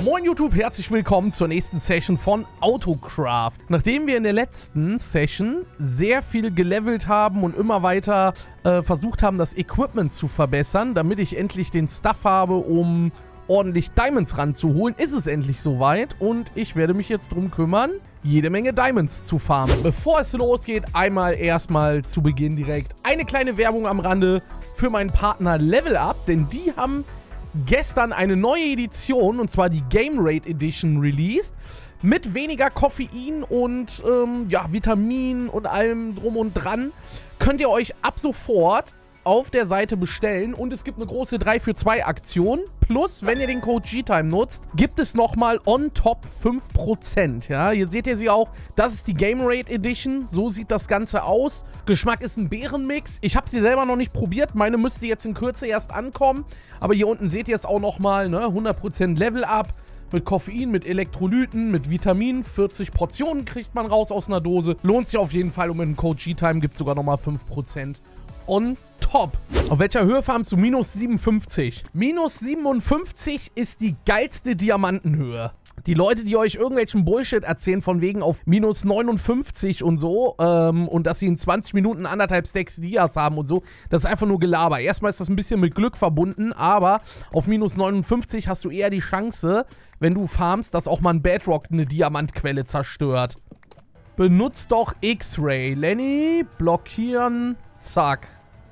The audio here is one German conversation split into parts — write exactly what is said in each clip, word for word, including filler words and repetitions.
Moin YouTube, herzlich willkommen zur nächsten Session von Autocraft. Nachdem wir in der letzten Session sehr viel gelevelt haben und immer weiter äh, versucht haben, das Equipment zu verbessern, damit ich endlich den Stuff habe, um ordentlich Diamonds ranzuholen, ist es endlich soweit und ich werde mich jetzt drum kümmern, jede Menge Diamonds zu farmen. Bevor es losgeht, einmal erstmal zu Beginn direkt eine kleine Werbung am Rande für meinen Partner Level Up, denn die haben gestern eine neue Edition, und zwar die Game Raid Edition released, mit weniger Koffein und ähm, ja, Vitamin und allem drum und dran. Könnt ihr euch ab sofort auf der Seite bestellen und es gibt eine große drei für zwei Aktion. Plus, wenn ihr den Code G-Time nutzt, gibt es nochmal on top fünf Prozent. Ja, hier seht ihr sie auch. Das ist die Game Raid Edition. So sieht das Ganze aus. Geschmack ist ein Beerenmix. Ich habe sie selber noch nicht probiert. Meine müsste jetzt in Kürze erst ankommen. Aber hier unten seht ihr es auch nochmal, ne? hundert Prozent Level Up. Mit Koffein, mit Elektrolyten, mit Vitaminen. vierzig Portionen kriegt man raus aus einer Dose. Lohnt sich auf jeden Fall. Und mit dem Code G-Time gibt es sogar nochmal fünf Prozent on top. Auf welcher Höhe farmst du? Minus siebenundfünfzig. Minus siebenundfünfzig ist die geilste Diamantenhöhe. Die Leute, die euch irgendwelchen Bullshit erzählen, von wegen auf minus neunundfünfzig und so, ähm, und dass sie in zwanzig Minuten anderthalb Stacks Dias haben und so, das ist einfach nur Gelaber. Erstmal ist das ein bisschen mit Glück verbunden, aber auf minus neunundfünfzig hast du eher die Chance, wenn du farmst, dass auch mal ein Bedrock eine Diamantquelle zerstört. Benutzt doch X-Ray. Lenny, blockieren, zack.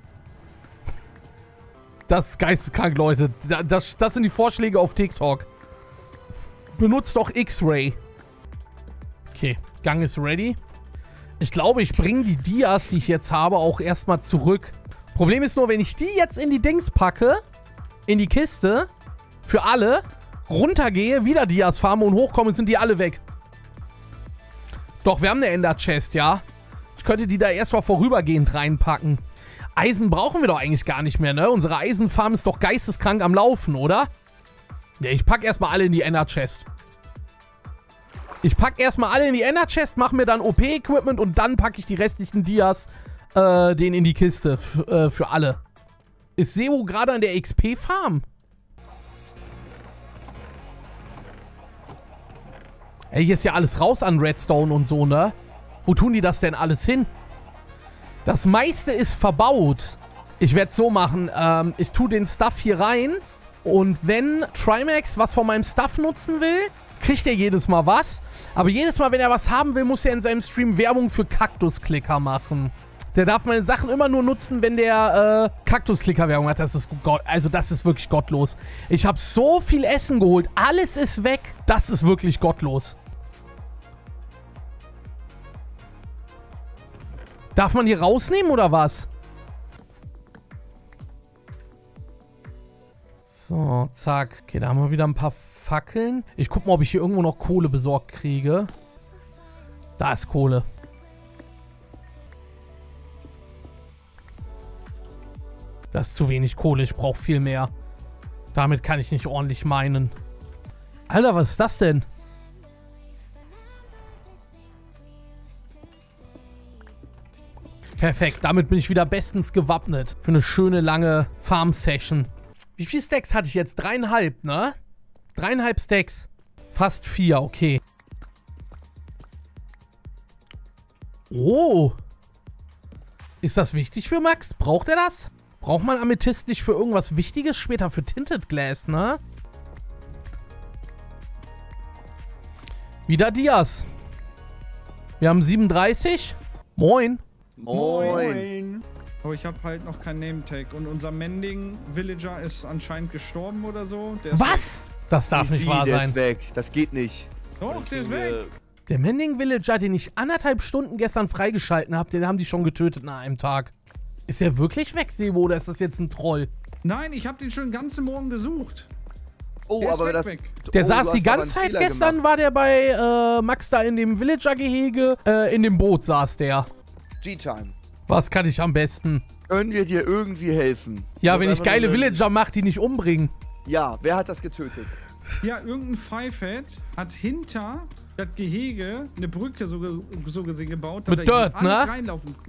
Das ist geisteskrank, Leute. Das, das sind die Vorschläge auf TikTok. Benutzt doch X-Ray. Okay, Gang ist ready. Ich glaube, ich bringe die Dias, die ich jetzt habe, auch erstmal zurück. Problem ist nur, wenn ich die jetzt in die Dings packe, in die Kiste, für alle, runtergehe, wieder Dias farme und hochkomme, sind die alle weg. Doch, wir haben eine Ender Chest, ja. Ich könnte die da erstmal vorübergehend reinpacken. Eisen brauchen wir doch eigentlich gar nicht mehr, ne? Unsere Eisenfarm ist doch geisteskrank am Laufen, oder? Ja, ich pack erstmal alle in die Ender Chest. Ich pack erstmal alle in die Ender Chest, mache mir dann O P-Equipment und dann packe ich die restlichen Dias äh, den in die Kiste f äh, für alle. Ist Seo gerade an der X P-Farm? Ey, hier ist ja alles raus an Redstone und so, ne? Wo tun die das denn alles hin? Das meiste ist verbaut. Ich werde es so machen, ähm, ich tue den Stuff hier rein und wenn Trimax was von meinem Stuff nutzen will, kriegt er jedes Mal was. Aber jedes Mal, wenn er was haben will, muss er in seinem Stream Werbung für Kaktusklicker machen. Der darf meine Sachen immer nur nutzen, wenn der äh, Kaktusklicker-Werbung hat. Das ist Gott, also das ist wirklich gottlos. Ich habe so viel Essen geholt, alles ist weg. Das ist wirklich gottlos. Darf man hier rausnehmen oder was? So, zack. Okay, da haben wir wieder ein paar Fackeln. Ich guck mal, ob ich hier irgendwo noch Kohle besorgt kriege. Da ist Kohle. Das ist zu wenig Kohle. Ich brauche viel mehr. Damit kann ich nicht ordentlich meinen. Alter, was ist das denn? Perfekt, damit bin ich wieder bestens gewappnet für eine schöne, lange Farm-Session. Wie viele Stacks hatte ich jetzt? Dreieinhalb, ne? Dreieinhalb Stacks. Fast vier, okay. Oh. Ist das wichtig für Max? Braucht er das? Braucht man Amethyst nicht für irgendwas Wichtiges? Später für Tinted Glass, ne? Wieder Dias. Wir haben siebenunddreißig. Moin. Moin. Aber ich habe halt noch kein Name-Tag. Und unser Mending-Villager ist anscheinend gestorben oder so. Der ist Was? Weg. Das darf nicht wahr der sein. Der ist weg. Das geht nicht. Doch, der ist weg. Der Mending-Villager, den ich anderthalb Stunden gestern freigeschalten habe, den haben die schon getötet nach einem Tag. Ist er wirklich weg, Sebo, oder ist das jetzt ein Troll? Nein, ich habe den schon den ganzen Morgen gesucht. Oh, der aber weg, das... weg. Der oh, saß die ganze Zeit gestern, gemacht. War der bei äh, Max da in dem Villager-Gehege. Äh, in dem Boot saß der. G-Time. Was kann ich am besten? Können wir dir irgendwie helfen? Ja, wenn ich geile Villager mache, die nicht umbringen. Ja, wer hat das getötet? Ja, irgendein Pfeifhead hat hinter das Gehege eine Brücke so, so gesehen gebaut. Mit Dirt, alles ne? reinlaufen. Ja,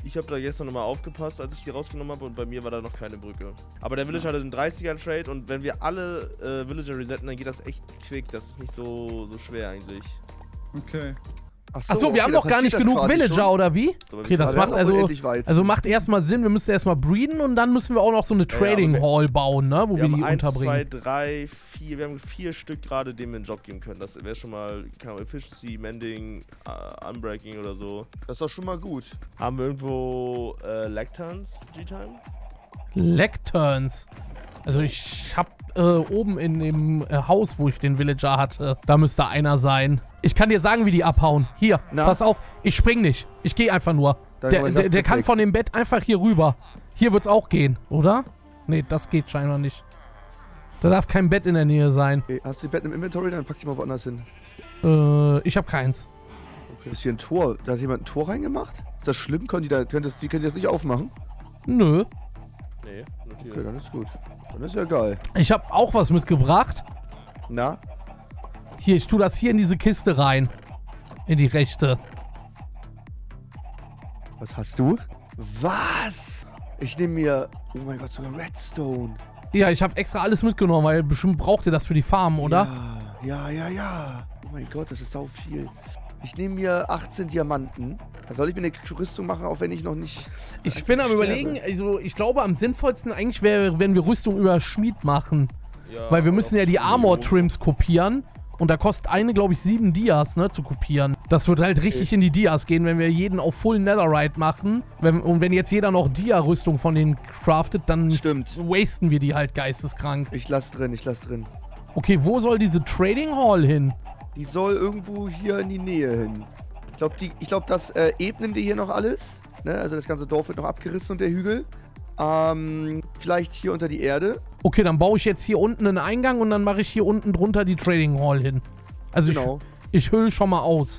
Ich habe da gestern nochmal aufgepasst, als ich die rausgenommen habe und bei mir war da noch keine Brücke. Aber der Villager hat einen dreißiger-Trade und wenn wir alle äh, Villager resetten, dann geht das echt quick. Das ist nicht so, so schwer eigentlich. Okay. Achso, Ach so, wir haben noch gar nicht genug Villager, schon? Oder wie? Okay, das macht also, also macht erstmal Sinn, wir müssen erstmal breeden und dann müssen wir auch noch so eine Trading ja, Hall bauen, ne, wo wir, wir die eins, unterbringen. eins, zwei, drei, vier, wir haben vier Stück gerade, denen wir einen Job geben können. Das wäre schon mal, keine Ahnung, Efficiency, Mending, uh, Unbreaking oder so. Das ist doch schon mal gut. Haben wir irgendwo äh, Lecturns, G-Time? Lecturns? Also ich hab äh, oben in dem äh, Haus, wo ich den Villager hatte, da müsste einer sein. Ich kann dir sagen, wie die abhauen. Hier, Na? pass auf, ich spring nicht. Ich gehe einfach nur. Da der der, der kann von dem Bett einfach hier rüber. Hier wird's auch gehen, oder? Nee, das geht scheinbar nicht. Da darf kein Bett in der Nähe sein. Okay, hast du die Bett im Inventory? Dann pack die mal woanders hin. Äh, ich hab keins. Okay. Ist hier ein Tor? Da hat jemand ein Tor reingemacht? Ist das schlimm? Können die, da, können das, die, können die das nicht aufmachen? Nö. Nee, natürlich. Okay, dann ist gut. Dann ist ja geil. Ich hab auch was mitgebracht. Na? Hier, ich tue das hier in diese Kiste rein. In die rechte. Was hast du? Was? Ich nehme mir... Oh mein Gott, sogar Redstone. Ja, ich habe extra alles mitgenommen, weil bestimmt braucht ihr das für die Farm, oder? Ja, ja, ja, ja. Oh mein Gott, das ist sau viel. Ich nehme mir achtzehn Diamanten. Da soll ich mir eine Rüstung machen, auch wenn ich noch nicht... Ich bin am überlegen, also ich glaube am sinnvollsten eigentlich wäre, wenn wir Rüstung über Schmied machen. Ja, weil wir müssen ja die Armor-Trims kopieren. Und da kostet eine, glaube ich, sieben Dias, ne, zu kopieren. Das wird halt richtig okay. in die Dias gehen, wenn wir jeden auf Full Netherite machen. Wenn, und wenn jetzt jeder noch Dia-Rüstung von denen craftet, dann Stimmt. wasten wir die halt geisteskrank. Ich lass drin, ich lass drin. Okay, wo soll diese Trading Hall hin? Die soll irgendwo hier in die Nähe hin. Ich glaube, glaub, das äh, ebnen wir hier noch alles. Ne? Also das ganze Dorf wird noch abgerissen und der Hügel. Ähm, vielleicht hier unter die Erde. Okay, dann baue ich jetzt hier unten einen Eingang und dann mache ich hier unten drunter die Trading Hall hin. Also genau. ich, ich hülle schon mal aus.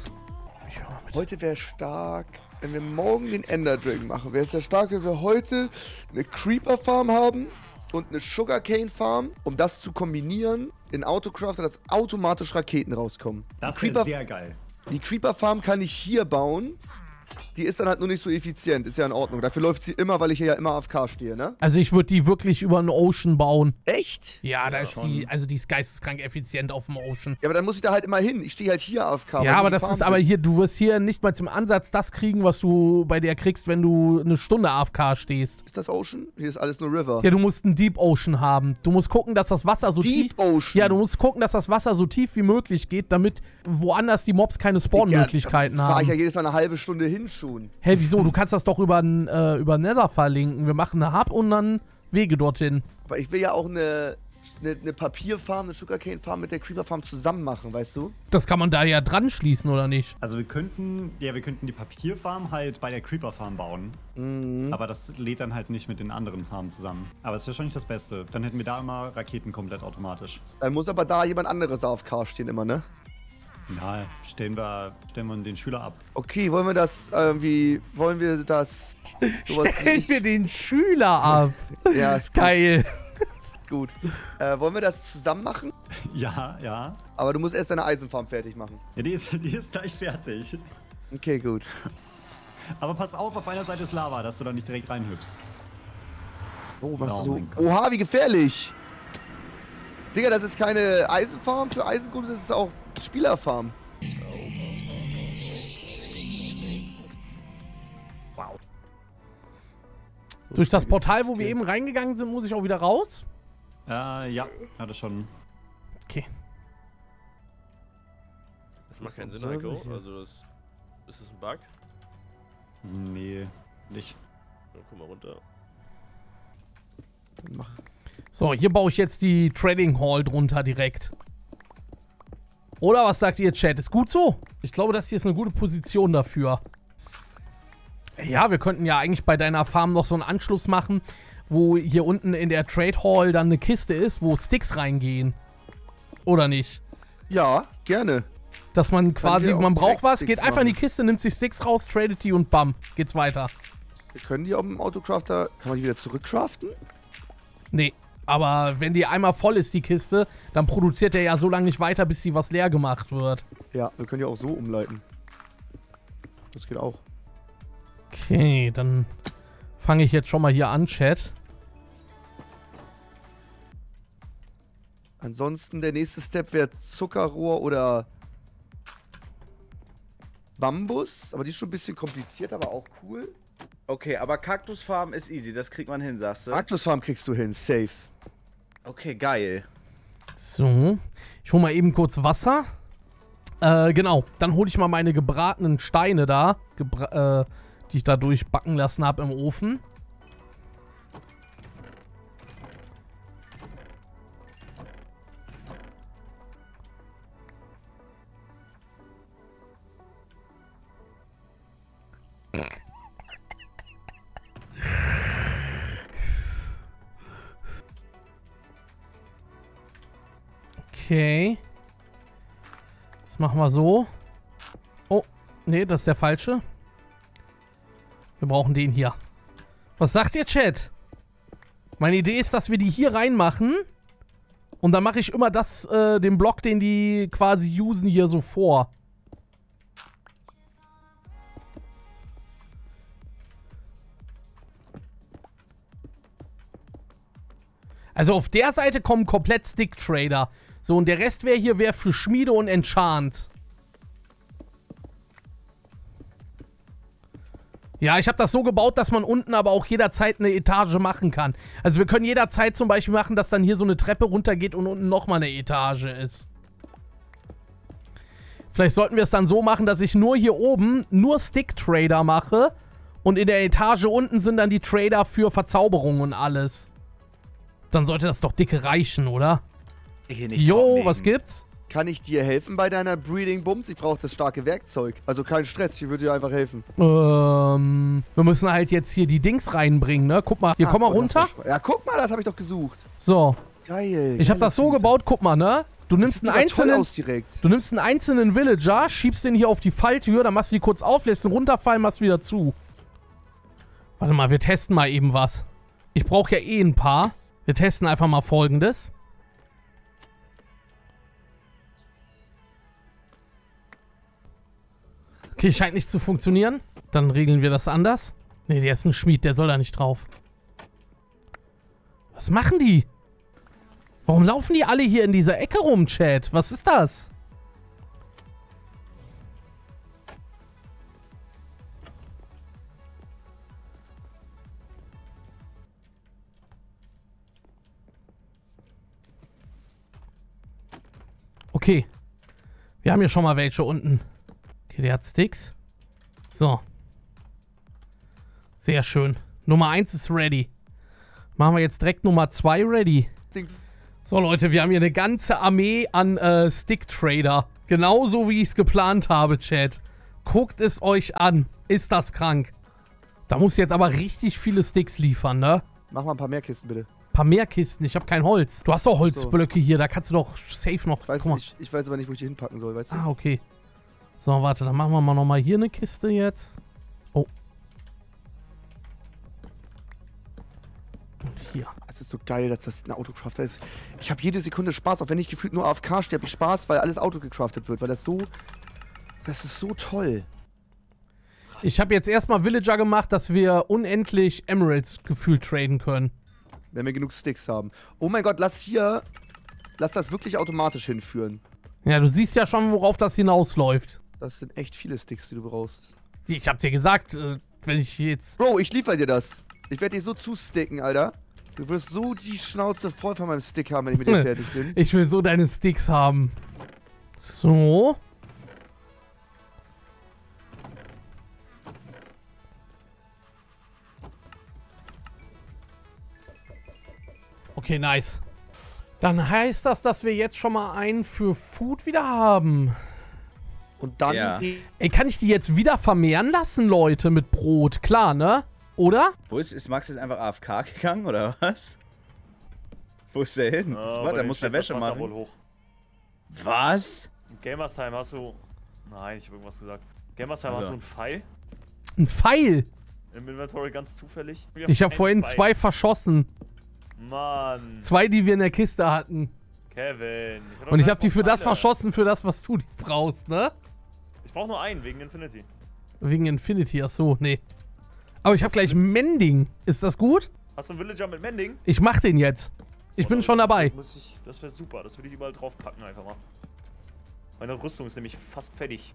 Heute wäre stark, wenn wir morgen den Ender Dragon machen. Wäre es ja stark, wenn wir heute eine Creeper Farm haben und eine Sugarcane Farm, um das zu kombinieren in Autocrafter, dass automatisch Raketen rauskommen. Das wäre sehr geil. Die Creeper Farm kann ich hier bauen. Die ist dann halt nur nicht so effizient, ist ja in Ordnung. Dafür läuft sie immer, weil ich hier ja immer A F K stehe, ne? Also ich würde die wirklich über einen Ocean bauen. Echt? Ja, da ja, ist schon. die, also die ist geisteskrank effizient auf dem Ocean. Ja, aber dann muss ich da halt immer hin. Ich stehe halt hier A F K. Ja, aber das Farm ist aber hier, du wirst hier nicht mal zum Ansatz das kriegen, was du bei der kriegst, wenn du eine Stunde A F K stehst. Ist das Ocean? Hier ist alles nur River. Ja, du musst einen Deep Ocean haben. Du musst gucken, dass das Wasser so tief... Deep Ocean? Ja, du musst gucken, dass das Wasser so tief wie möglich geht, damit woanders die Mobs keine Spawn-Möglichkeiten haben. Da fahr ich ja jedes Mal eine halbe Stunde hin schon. Hä, hey, wieso? Du kannst das doch über, äh, über Nether verlinken. Wir machen eine Hub und dann Wege dorthin. Aber ich will ja auch eine, eine, eine Papierfarm, eine Sugarcane Farm mit der Creeper Farm zusammen machen, weißt du? Das kann man da ja dran schließen, oder nicht? Also wir könnten, ja, wir könnten die Papierfarm halt bei der Creeper Farm bauen. Mhm. Aber das lädt dann halt nicht mit den anderen Farmen zusammen. Aber das wäre schon nicht das Beste. Dann hätten wir da immer Raketen komplett automatisch. Dann muss aber da jemand anderes A F K stehen immer, ne? Ja, stellen wir, stellen wir den Schüler ab. Okay, wollen wir das irgendwie, wollen wir das... Stellen wir den Schüler ab? Ja, ist gut. Geil. Gut. Äh, wollen wir das zusammen machen? Ja, ja. Aber du musst erst deine Eisenfarm fertig machen. Ja, die ist, die ist gleich fertig. Okay, gut. Aber pass auf, auf einer Seite ist Lava, dass du da nicht direkt reinhüpfst. Oh, machst oh, du so... Oha, wie gefährlich. Digga, das ist keine Eisenfarm für Eisengrund, das ist auch Spielerfarm. Wow. Durch das Portal, wo wir eben reingegangen sind, muss ich auch wieder raus? Äh, ja, hatte schon. Okay. Das macht keinen Sinn, Heiko. Also das... Ist das ein Bug? Nee, nicht. Dann guck mal runter. Mach. So, hier baue ich jetzt die Trading Hall drunter direkt. Oder was sagt ihr, Chat? Ist gut so? Ich glaube, das hier ist eine gute Position dafür. Ja, wir könnten ja eigentlich bei deiner Farm noch so einen Anschluss machen, wo hier unten in der Trade Hall dann eine Kiste ist, wo Sticks reingehen. Oder nicht? Ja, gerne. Dass man quasi, man braucht was, geht einfach in die Kiste, nimmt sich Sticks raus, tradet die und bam, geht's weiter. Wir können die auf dem Autocrafter, kann man die wieder zurückcraften? Nee. Aber wenn die einmal voll ist, die Kiste, dann produziert der ja so lange nicht weiter, bis sie was leer gemacht wird. Ja, wir können die auch so umleiten. Das geht auch. Okay, dann fange ich jetzt schon mal hier an, Chat. Ansonsten der nächste Step wäre Zuckerrohr oder Bambus. Aber die ist schon ein bisschen kompliziert, aber auch cool. Okay, aber Kaktusfarm ist easy, das kriegt man hin, sagst du? Kaktusfarm kriegst du hin, safe. Okay, geil. So, ich hole mal eben kurz Wasser. Äh, genau, dann hole ich mal meine gebratenen Steine da, gebra äh, die ich da durchbacken lassen habe im Ofen. Okay. Das machen wir so. Oh, nee, das ist der falsche. Wir brauchen den hier. Was sagt ihr, Chat? Meine Idee ist, dass wir die hier reinmachen. Und dann mache ich immer das, äh, den Block, den die quasi usen, hier so vor. Also auf der Seite kommen komplett Stick-Trader. So, und der Rest wäre hier wär für Schmiede und Enchant. Ja, ich habe das so gebaut, dass man unten aber auch jederzeit eine Etage machen kann. Also wir können jederzeit zum Beispiel machen, dass dann hier so eine Treppe runtergeht und unten nochmal eine Etage ist. Vielleicht sollten wir es dann so machen, dass ich nur hier oben nur Stick-Trader mache. Und in der Etage unten sind dann die Trader für Verzauberung und alles. Dann sollte das doch dicke reichen, oder? Jo, was gibt's? Kann ich dir helfen bei deiner Breeding-Bums? Ich brauche das starke Werkzeug. Also kein Stress, ich würde dir einfach helfen. Ähm, wir müssen halt jetzt hier die Dings reinbringen, ne? Guck mal, hier, ah, komm mal runter. Ja, guck mal, das habe ich doch gesucht. So. Geil. Ich habe das so gebaut, guck mal, ne? Du nimmst einen einzelnen, du nimmst einen einzelnen Villager, schiebst den hier auf die Falltür, dann machst du die kurz auf, lässt ihn runterfallen, machst wieder zu. Warte mal, wir testen mal eben was. Ich brauche ja eh ein paar. Wir testen einfach mal Folgendes. Okay, scheint nicht zu funktionieren. Dann regeln wir das anders. Ne, der ist ein Schmied, der soll da nicht drauf. Was machen die? Warum laufen die alle hier in dieser Ecke rum, Chat? Was ist das? Okay. Wir haben hier schon mal welche unten. Okay, der hat Sticks. So. Sehr schön. Nummer eins ist ready. Machen wir jetzt direkt Nummer zwei ready. So, Leute, wir haben hier eine ganze Armee an äh, Stick-Trader. Genauso wie ich es geplant habe, Chat. Guckt es euch an. Ist das krank. Da muss jetzt aber richtig viele Sticks liefern, ne? Mach mal ein paar mehr Kisten, bitte. Ein paar mehr Kisten. Ich habe kein Holz. Du hast doch Holzblöcke so hier. Da kannst du doch safe noch... Ich weiß, nicht, ich weiß aber nicht, wo ich die hinpacken soll, weißt du? Ah, okay. So, warte. Dann machen wir mal nochmal hier eine Kiste jetzt. Oh. Und hier. Es ist so geil, dass das ein Autocrafter ist. Ich habe jede Sekunde Spaß, auch wenn ich gefühlt nur A F K stehe, habe ich Spaß, weil alles autogecraftet wird, weil das so... Das ist so toll. Ich habe jetzt erstmal Villager gemacht, dass wir unendlich Emeralds gefühlt traden können. Wenn wir genug Sticks haben. Oh mein Gott, lass hier... Lass das wirklich automatisch hinführen. Ja, du siehst ja schon, worauf das hinausläuft. Das sind echt viele Sticks, die du brauchst. Ich hab dir gesagt, äh, wenn ich jetzt... Bro, ich liefer dir das. Ich werde dich so zusticken, Alter. Du wirst so die Schnauze voll von meinem Stick haben, wenn ich mit dir fertig bin. Ich will so deine Sticks haben. So. Okay, nice. Dann heißt das, dass wir jetzt schon mal einen für Food wieder haben. Und dann... Ja. Ey, kann ich die jetzt wieder vermehren lassen, Leute, mit Brot? Klar, ne? Oder? Wo ist, ist Max jetzt einfach A F K gegangen, oder was? Wo ist der hin? Ja, Was, der muss der Wäsche machen. Wohl hoch. Was? Im Gamers Time hast du... Nein, ich habe irgendwas gesagt. Gamers Time Also. hast du einen Pfeil Ein Pfeil? im Inventory, ganz zufällig. Ich habe einen vorhin Pfeil. zwei verschossen. Mann. Zwei, die wir in der Kiste hatten. Kevin. Ich hab Und ich doch habe die für Pfeile. das verschossen, für das, was du brauchst, ne? Ich brauche nur einen, wegen Infinity. Wegen Infinity, ach so, nee. Aber ich habe gleich Mending. Ist das gut? Hast du einen Villager mit Mending? Ich mach den jetzt. Ich oh, bin schon dabei. Muss ich, das wäre super. Das würde ich überall draufpacken einfach mal. Meine Rüstung ist nämlich fast fertig.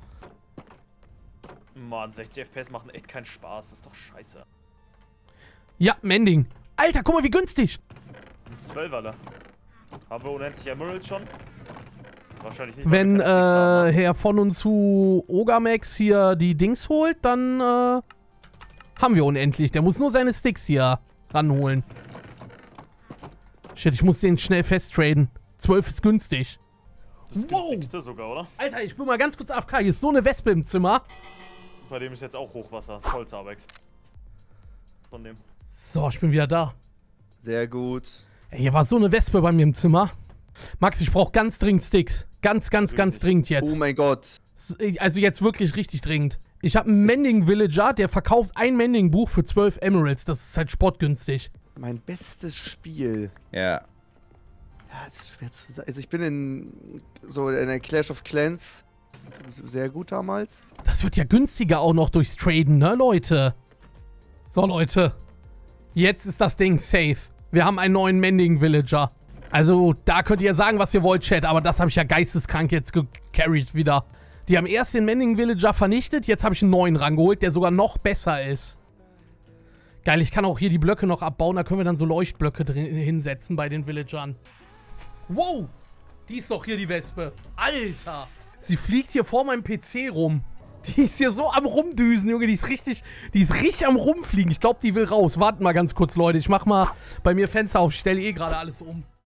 Mann, sechzig F P S machen echt keinen Spaß. Das ist doch scheiße. Ja, Mending. Alter, guck mal, wie günstig. Ein zwölfer. Haben wir unendlich Emeralds schon? Wahrscheinlich nicht. Wenn äh, Herr von und zu Ogamax hier die Dings holt, dann äh, haben wir unendlich. Der muss nur seine Sticks hier ranholen. Shit, ich muss den schnell festtraden. zwölf ist günstig. Das ist wow. günstigste sogar, oder? Alter, ich bin mal ganz kurz A F K. Hier ist so eine Wespe im Zimmer. Bei dem ist jetzt auch Hochwasser. Voll Zabex. Von dem. So, ich bin wieder da. Sehr gut. Ey, hier war so eine Wespe bei mir im Zimmer. Max, ich brauche ganz dringend Sticks. Ganz, ganz, ganz dringend jetzt. Oh mein Gott. Also jetzt wirklich richtig dringend. Ich habe einen Mending-Villager, der verkauft ein Mending-Buch für zwölf Emeralds. Das ist halt spottgünstig. Mein bestes Spiel. Ja. Ja, ist schwer zu sagen. Also ich bin in so in der Clash of Clans sehr gut damals. Das wird ja günstiger auch noch durchs Traden, ne, Leute? So, Leute. Jetzt ist das Ding safe. Wir haben einen neuen Mending-Villager. Also, da könnt ihr sagen, was ihr wollt, Chat, aber das habe ich ja geisteskrank jetzt gecarried wieder. Die haben erst den Mending-Villager vernichtet, jetzt habe ich einen neuen rangeholt, der sogar noch besser ist. Geil, ich kann auch hier die Blöcke noch abbauen, da können wir dann so Leuchtblöcke drin hinsetzen bei den Villagern. Wow, die ist doch hier, die Wespe. Alter, sie fliegt hier vor meinem P C rum. Die ist hier so am Rumdüsen, Junge, die ist richtig, die ist richtig am Rumfliegen. Ich glaube, die will raus. Warten mal ganz kurz, Leute, ich mach mal bei mir Fenster auf, ich stelle eh gerade alles um.